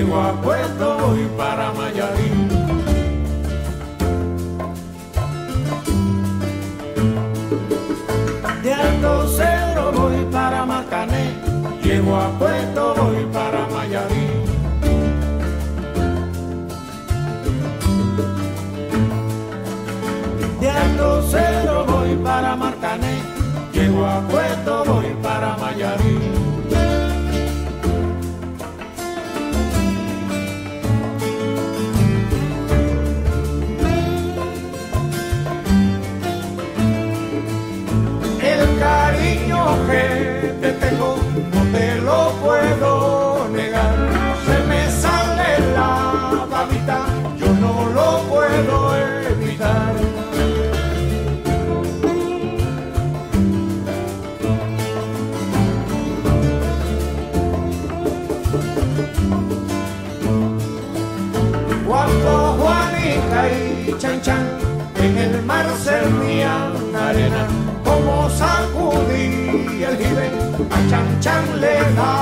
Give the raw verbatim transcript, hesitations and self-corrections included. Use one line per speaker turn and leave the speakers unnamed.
llego a Puerto, voy para Mayarí. De Alto Cedro voy para Marcané, llego a Puerto, voy para Mayarí. De Alto Cedro voy para Marcané, llego a Puerto, voy para Mayarí. El cariño que te tengo no te lo puedo negar, se me sale la babita, yo no lo puedo evitar. Cuando Juanica y Chan Chan en el mar servían arena, como sacudí el jibe, a Chan Chan le da